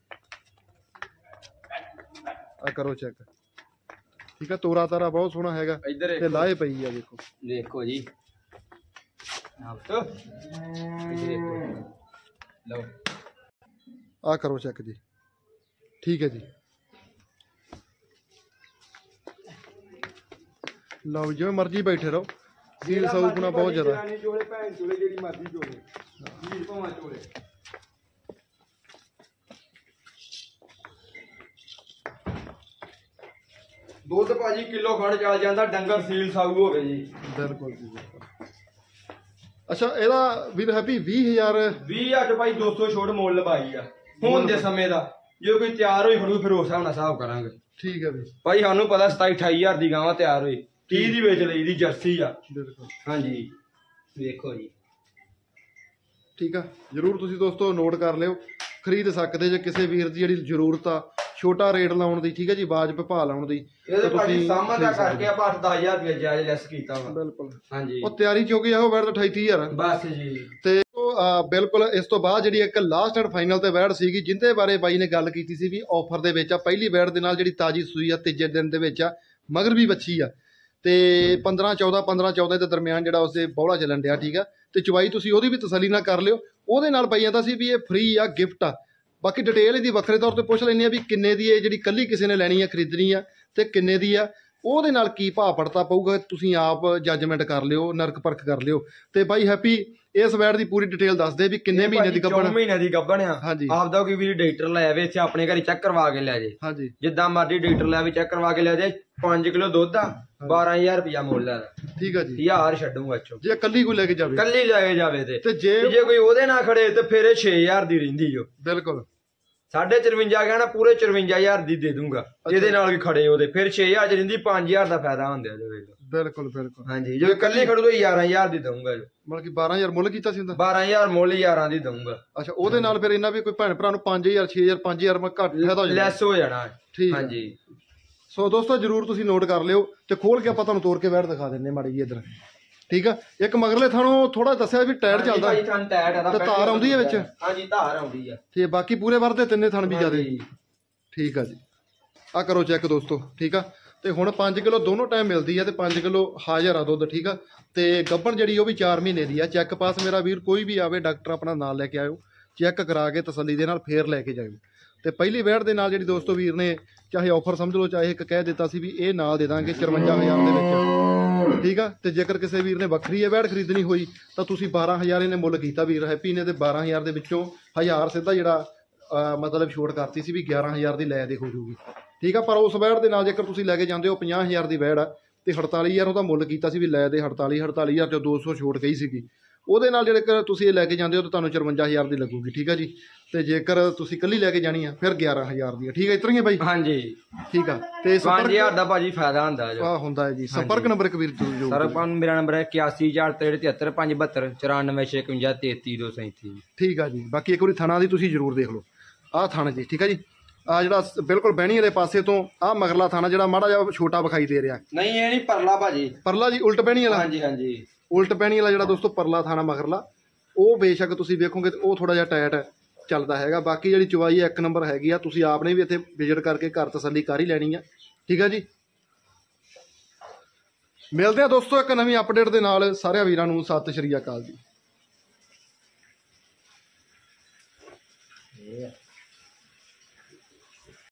ਆ ਕਰੋ ਚੈੱਕ, ਠੀਕ ਆ। ਤੋਰਾ ਤਾਰਾ ਬਹੁਤ ਸੋਹਣਾ ਹੈਗਾ ਤੇ ਲਾਏ ਪਈ ਆ, ਦੇਖੋ ਦੇਖੋ ਜੀ। ਲਓ ਆ ਕਰੋ ਚੈੱਕ ਜੀ, ਠੀਕ ਹੈ ਜੀ। ਲਓ ਜਿਵੇਂ ਮਰਜ਼ੀ ਬੈਠੇ ਰਹੋ, ਸੀਲ ਸਾਊ ਪੂਣਾ ਬਹੁਤ ਜ਼ਿਆਦਾ। ਦੁੱਧ ਭਾਜੀ ਕਿਲੋ ਖੜ ਚੱਲ ਜਾਂਦਾ, ਡੰਗਰ ਸੀਲ ਸਾਊ ਹੋਵੇ ਜੀ। ਬਿਲਕੁਲ ਜੀ। ਅੱਛਾ, ਇਹਦਾ ਵੀਰ ਹੈਪੀ ਵੀਹ ਹਜ਼ਾਰ ਵੀਹ ਹਜ਼ਾਰ ਭਾਈ ਦੋ ਸੌ ਛੋਟ ਮੁੱਲ ਲਵਾਈ ਆ ਹੁਣ ਦੇ ਸਮੇਂ ਦਾ। ਜੇ ਕੋਈ ਤਿਆਰ ਹੋਈ ਖੜੂ ਫਿਰ ਉਸ ਹਿਸਾਬ ਨਾਲ ਹਿਸਾਬ ਕਰਾਂਗੇ। ਠੀਕ ਹੈ ਵੀ ਭਾਈ, ਸਾਨੂੰ ਪਤਾ ਸਤਾਈ ਅਠਾਈ ਹਜ਼ਾਰ ਦੀ ਗਾਵਾਂ ਤਿਆਰ ਹੋਈ, ਤੀਹ ਦੀ ਵੇਚ ਲਈ ਦੀ ਜਰਸੀ ਆ। ਬਿਲਕੁਲ। ਹਾਂਜੀ ਵੇਖੋ ਜੀ, ਠੀਕ ਆ। ਜਰੂਰ ਤੁਸੀਂ ਦੋਸਤੋ ਨੋਟ ਕਰ ਲਿਓ, ਖਰੀਦ ਸਕਦੇ ਜੇ ਕਿਸੇ ਵੀਰ ਦੀ ਜਿਹੜੀ ਜ਼ਰੂਰਤ ਆ ਛੋਟਾ ਰੇਟ ਲਾਉਣ ਦੀ, ਠੀਕ ਹੈ ਜੀ, ਵਾਜਬ ਭਾਅ ਲਾਉਣ ਦੀ। ਇਹਦੇ ਭਾਜੀ ਸਾਹਮਣੇ ਦਾ ਕਰਕੇ ਆਪਾਂ ਅੱਠ ਦਸ ਹਜ਼ਾਰ ਰੁਪਏ ਜਾਇਜ਼ ਲੈਸ ਕੀਤਾ ਵਾ। ਬਿਲਕੁਲ। ਹਾਂਜੀ, ਉਹ ਤਿਆਰੀ ਚ ਹੋ ਗਈ ਆ, ਉਹ ਵੈੜ ਤਾਂ ਅਠਾਈ ਹਜ਼ਾਰ ਬਸ ਜੀ। ਤੇ ਬਿਲਕੁਲ ਇਸ ਤੋਂ ਬਾਅਦ ਜਿਹੜੀ ਇੱਕ ਲਾਸਟ ਐਂਡ ਫਾਈਨਲ ਤੇ ਵੈੜ ਸੀਗੀ, ਜਿੰਦੇ ਬਾਰੇ ਬਾਈ ਨੇ ਗੱਲ ਕੀਤੀ ਸੀ ਵੀ ਆਫਰ ਦੇ ਵਿੱਚ ਆ, ਪਹਿਲੀ ਵੈੜ ਦੇ ਨਾਲ ਜਿਹੜੀ ਤਾਜੀ ਸੂਈ ਆ, ਤੀਜੇ ਦਿਨ ਦੇ ਵਿੱਚ ਆ, ਮਗਰ ਵੀ ਵੱਛੀ ਆ ਤੇ ਪੰਦਰਾਂ ਚੌਦਾਂ ਪੰਦਰਾਂ ਚੌਦਾਂ ਦੇ ਦਰਮਿਆਨ ਜਿਹੜਾ ਉਸਦੇ ਬੌਲਾ ਚੱਲਣ ਡਿਆ, ਠੀਕ ਆ। ਤੇ ਚਵਾਈ ਤੁਸੀਂ ਉਹਦੀ ਵੀ ਤਸੱਲੀ ਨਾਲ ਕਰ ਲਿਓ। ਉਹਦੇ ਨਾਲ ਬਾਈ ਆਂਦਾ ਸੀ ਵੀ ਇਹ ਫ੍ਰੀ ਆ, ਗਿਫਟ ਆ। ਬਾਕੀ ਡਿਟੇਲ ਇਹਦੀ ਵੱਖਰੇ ਤੌਰ ਤੇ ਪੁੱਛ ਲੈਂਦੇ ਆ ਵੀ ਕਿੰਨੇ ਦੀ ਇਹ ਜਿਹੜੀ ਕੱਲੀ ਕਿਸੇ ਨੇ ਲੈਣੀ ਆ, ਖਰੀਦਣੀ ਆ, ਤੇ ਕਿੰਨੇ ਦੀ ਆ, ਉਹਦੇ ਨਾਲ ਕੀ ਭਾਅ ਪੜਤਾ ਪਊਗਾ, ਤੁਸੀਂ ਆਪ ਜੱਜਮੈਂਟ ਕਰ ਲਿਓ, ਨਰਕ ਪਰਖ ਕਰ ਲਿਓ। ਤੇ ਬਾਈ ਹੈਪੀ ਇਸ ਵੈੜ ਦੀ ਪੂਰੀ ਡਿਟੇਲ ਦੱਸ ਦੇ ਵੀ ਕਿੰਨੇ ਮਹੀਨੇ ਦੀ ਗੱਭਣ? ਚੌਂ ਮਹੀਨੇ ਦੀ ਗੱਭਣ ਆ। ਹਾਂਜੀ। ਆਪਦਾ ਕੋਈ ਵੀ ਡਾਕਟਰ ਲੈ ਆਵੇ ਇੱਥੇ ਆਪਣੇ ਘਰੇ ਚੈੱਕ ਕਰਵਾ ਕੇ ਲੈ ਜੇ। ਹਾਂਜੀ। ਜਿੱਦਾਂ ਮਰਜ਼ੀ ਡਾਕਟਰ ਲੈ ਆਵੇ, ਚੈੱਕ ਕਰਵਾ ਕੇ ਲੈ ਜੇ। ਪੰਜ ਕਿਲੋ ਦੁੱਧ ਆ, ਬਾਰਾਂ ਹਜ਼ਾਰ ਰੁਪਇਆ ਮੁੱਲ ਆ। ਠੀਕ ਆ ਜੀ। ਹਜ਼ਾਰ ਛੱਡੂਗਾ ਇੱਥੋਂ ਜੇ ਕੱਲੀ ਕੋਈ ਲੈ ਕੇ ਜਾਵੇ, ਕੱਲੀ ਲੈ ਕੇ ਜਾਵੇ ਤੇ ਜੇ ਜੇ ਕੋਈ ਉਹਦੇ ਨਾਲ ਖੜੇ ਤੇ ਫਿਰ ਇਹ ਛੇ ਹਜ਼ਾਰ ਦੀ ਰਹਿੰਦੀ ਜੋ। ਬਿਲਕੁਲ। ਸਾਢੇ ਚਰਵੰਜਾ ਕਹਿਣਾ, ਪੂਰੇ ਚਰਵੰਜਾ ਹਜ਼ਾਰ ਦੀ ਦੇ ਦੂੰਗਾ ਇਹਦੇ ਨਾਲ ਵੀ ਖੜੇ ਉਹਦੇ, ਫਿਰ ਛੇ ਹਜ਼ਾਰ ਚ ਰਹਿੰਦੀ, ਪੰਜ ਹਜ਼ਾਰ ਦਾ ਫਾਇਦਾ ਹੁੰਦਾ ਜੋ। ਬਿਲਕੁਲ ਬਿਲਕੁਲ। ਹਾਂਜੀ, ਜੇ ਕੱਲੀ ਖੜੂ ਤਾਂ ਗਿਆਰਾਂ ਹਜ਼ਾਰ ਦੀ ਦਊਂਗਾ ਜੋ। ਮਤਲਬ ਕਿ ਬਾਰਾਂ ਹਜ਼ਾਰ ਮੁੱਲ ਕੀਤਾ ਸੀ ਹੁੰਦਾ? ਬਾਰਾਂ ਹਜ਼ਾਰ ਮੁੱਲ, ਗਿਆਰਾਂ ਦੀ ਦਊਂਗਾ। ਅੱਛਾ, ਉਹਦੇ ਨਾਲ ਫਿਰ ਇਹਨਾਂ ਵੀ ਕੋਈ ਭੈਣ ਭਰਾ ਨੂੰ ਪੰਜ ਹਜ਼ਾਰ ਛੇ ਹਜ਼ਾਰ ਪੰਜ ਹਜ਼ਾਰ ਘੱਟ ਫਾਇਦਾ ਹੋ ਜਾਣਾ, ਲੈਸ ਹੋ ਜਾਣਾ। ਠੀਕ। ਹਾਂਜੀ, ਸੋ ਦੋਸਤੋ ਜਰੂਰ ਤੁਸੀਂ ਨੋਟ ਕਰ ਲਿਓ ਤੇ ਖੋਲ ਕੇ ਆਪਾਂ ਤੁਹਾਨੂੰ ਤੋੜ ਕੇ ਵੈੜ ਦਿਖਾ ਦਿੰਨੇ ਮਾੜੀ ਜੀ ਇੱਧਰ ਠੀਕ ਆ। ਇੱਕ ਮਗਰਲੇ ਥਾਣੋਂ ਥੋੜਾ ਦੱਸਿਆ ਵੀ ਟਾਇਰ ਚੱਲਦਾ ਤੇ ਤਾਰ ਆਉਂਦੀ ਹੈ ਵਿੱਚ ਹਾਂਜੀ ਧਾਰ ਆਉਂਦੀ ਆ ਤੇ ਬਾਕੀ ਪੂਰੇ ਵਰ ਦੇ ਤਿੰਨੇ ਥਣ ਵੀ ਜ਼ਿਆਦੇ ਠੀਕ ਆ ਜੀ। ਆ ਕਰੋ ਚੈੱਕ ਦੋਸਤੋ ਠੀਕ ਆ। ਤੇ ਹੁਣ ਪੰਜ ਕਿਲੋ ਦੋਨੋਂ ਟਾਈਮ ਮਿਲਦੀ ਆ ਤੇ ਪੰਜ ਕਿਲੋ ਹਾਜ਼ਰ ਆ ਦੁੱਧ ਠੀਕ ਆ। ਤੇ ਗੱਭਣ ਜਿਹੜੀ ਉਹ ਵੀ ਚਾਰ ਮਹੀਨੇ ਦੀ ਆ। ਚੈੱਕ ਪਾਸ ਮੇਰਾ ਵੀਰ ਕੋਈ ਵੀ ਆਵੇ ਡਾਕਟਰ ਆਪਣਾ ਨਾਲ ਲੈ ਕੇ ਆਇਓ ਚੈੱਕ ਕਰਾ ਕੇ ਤਸੱਲੀ ਦੇ ਨਾਲ ਫੇਰ ਲੈ ਕੇ ਜਾਇਓ। ਤੇ ਪਹਿਲੀ ਵੈੜ ਦੇ ਨਾਲ ਜਿਹੜੀ ਦੋਸਤੋ ਵੀਰ ਨੇ ਚਾਹੇ ਆਫਰ ਸਮਝ ਲਓ ਚਾਹੇ ਇੱਕ ਕਹਿ ਦਿੱਤਾ ਸੀ ਵੀ ਇਹ ਨਾਲ ਦੇ ਦਾਂਗੇ ਚੁਰੰਜਾ ਹਜ਼ਾਰ ਦੇ ਵਿੱਚ ਠੀਕ ਆ। ਤੇ ਜੇਕਰ ਕਿਸੇ ਵੀਰ ਨੇ ਵੱਖਰੀ ਇਹ ਵੈੜ ਖਰੀਦਣੀ ਹੋਈ ਤਾਂ ਤੁਸੀਂ ਬਾਰਾਂ ਹਜ਼ਾਰ ਇਹਨੇ ਮੁੱਲ ਕੀਤਾ ਵੀਰ ਹੈਪੀ ਨੇ ਤੇ ਬਾਰਾਂ ਹਜ਼ਾਰ ਦੇ ਵਿੱਚੋਂ ਹਜ਼ਾਰ ਸਿੱਧਾ ਜਿਹੜਾ ਮਤਲਬ ਛੋਟ ਕਰਤੀ ਸੀ ਵੀ ਗਿਆਰਾਂ ਹਜ਼ਾਰ ਦੀ ਲੈ ਦੇ ਹੋ ਜੂਗੀ ਠੀਕ ਆ। ਪਰ ਉਸ ਵੈੜ ਦੇ ਨਾਲ ਜੇਕਰ ਤੁਸੀਂ ਲੈ ਕੇ ਜਾਂਦੇ ਹੋ ਪੰਜਾਹ ਹਜ਼ਾਰ ਦੀ ਵੈੜ ਆ ਤੇ ਅੜਤਾਲੀ ਹਜ਼ਾਰ ਉਹਦਾ ਮੁੱਲ ਕੀਤਾ ਸੀ ਵੀ ਲੈ ਦੇ ਅੜਤਾਲੀ ਅੜਤਾਲੀ ਹਜ਼ਾਰ ਚੋਂ ਦੋ ਸੌ ਛੋਟ ਗਈ ਸੀਗੀ। ਉਹਦੇ ਨਾਲ ਜਿਹੜੇ ਤੁਸੀਂ ਇਹ ਲੈ ਕੇ ਜਾਂਦੇ ਹੋ ਤਾਂ ਤੁਹਾਨੂੰ ਚੁਰੰਜਾ ਹਜ਼ਾਰ ਦੀ ਲੱਗੂਗੀ ਠੀਕ ਆ ਜੀ। ਤੇ ਜੇਕਰ ਤੁਸੀਂ ਕੱਲੀ ਲੈ ਕੇ ਜਾਣੀ ਆ ਫਿਰ ਗਿਆਰਾਂ ਹਜ਼ਾਰ ਦੀ ਆ ਠੀਕ ਆ। ਇਤਰ ਹੀ ਆ ਬਾਈ ਹਾਂਜੀ ਠੀਕ ਆ। ਤੇ ਪੰਜ ਹਜ਼ਾਰ ਦਾ ਭਾਜੀ ਫਾਇਦਾ ਹੁੰਦਾ ਆ ਹੁੰਦਾ ਹੈ ਜੀ। ਸੰਪਰਕ ਨੰਬਰ ਇੱਕ ਵੀਰ ਜੀ ਸਰ ਮੇਰਾ ਨੰਬਰ ਹੈ ਇਕਿਆਸੀ ਚਾਰ ਤੇਹਠ ਤਿਹੱਤਰ ਪੰਜ ਬਹੱਤਰ ਚੁਰਾਨਵੇਂ ਛੇ ਇਕਵੰਜਾ ਤੇਤੀ ਦੋ ਸੈਂਤੀ ਠੀਕ ਆ ਜੀ। ਬਾਕੀ ਇੱਕ ਵਾਰੀ ਥਣਾ ਦੀ ਤੁਸੀਂ ਜ਼ਰੂਰ ਦੇਖ ਲਓ ਆਹ ਥਣ ਜੀ ਠੀਕ ਆ ਜੀ। ਆ ਜਿਹੜਾ ਬਿਲਕੁਲ ਬਹਿਣੀ ਵਾਲੇ ਪਾਸੇ ਤੋਂ ਆਹ ਮਗਰਲਾ ਥਾਣਾ ਜਿਹੜਾ ਮਾੜਾ ਜਿਹਾ ਛੋਟਾ ਵਿਖਾਈ ਦੇ ਰਿਹਾ ਨਹੀਂ ਇਹ ਨਹੀਂ ਪਰਲਾ ਭਾਜੀ ਪਰਲਾ ਜੀ ਉਲਟ ਬਹਿਣੀ ਵਾਲਾ ਹਾਂਜੀ ਹਾਂਜੀ ਉਲਟ ਬਹਿਣੀ ਵਾਲਾ ਜਿਹੜਾ ਦੋਸਤੋ ਪਰਲਾ ਥਾਣਾ ਮਗਰਲਾ ਉਹ ਬੇਸ਼ੱਕ ਤੁਸੀਂ ਵੇਖੋਗੇ ਤੇ ਉਹ ਥੋੜਾ ਜਿਹਾ ਟਾਇਟ ਚੱਲਦਾ ਹੈਗਾ। ਬਾਕੀ ਜਿਹੜੀ ਚਵਾਈ ਇੱਕ ਨੰਬਰ ਹੈਗੀ ਆ। ਤੁਸੀਂ ਆਪਨੇ ਵੀ ਇੱਥੇ ਵਿਜ਼ਿਟ ਕਰਕੇ ਘਰ ਤਸੱਲੀ ਕਰ ਹੀ ਲੈਣੀ ਆ ਠੀਕ ਆ ਜੀ। ਮਿਲਦੇ ਆ ਦੋਸਤੋ ਇੱਕ ਨਵੀਂ ਅਪਡੇਟ ਦੇ ਨਾਲ। ਸਾਰਿਆਂ ਵੀਰਾਂ ਨੂੰ ਸਤਿ ਸ਼੍ਰੀ ਅਕਾਲ ਜੀ।